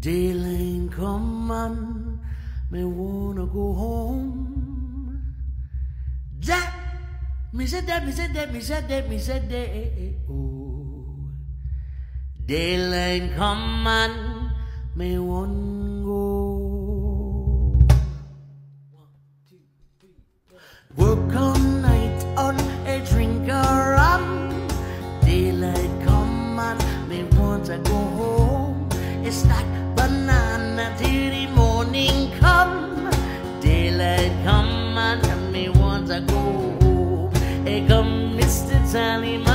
Daylight come on, me wanna go home. Jack, me said that, me said that, me said that, me said that. Oh, daylight come on, me wanna go. 1, 2, 3, 4. Work all night on a drink of rum. Daylight come on, me want to go home. It's like banana till the morning come. Daylight come on, and me want to go home. Hey, come, Mr. Tally.